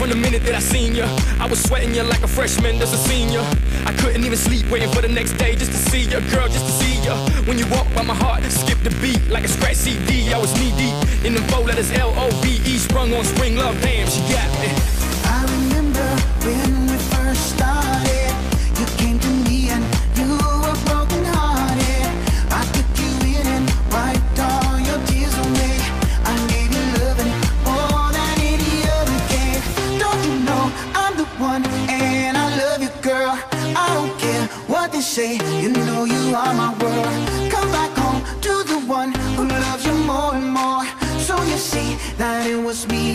From the minute that I seen you, I was sweating you like a freshman as a senior. I couldn't even sleep, waiting for the next day just to see you, girl, just to see you. When you walk by my heart, skip the beat like a scratch CD. I was knee deep in them 4 letters L-O-V-E, sprung on spring love. Damn, she got me. I remember when we first started. You came to me and you were broken hearted. I took you in and wiped all your tears away. I gave you loving more than any other gave. Don't you know I'm the one and I love you, girl. I don't care what they say, you know you are my world. Come back home to the one who loves you more and more. So you see that it was me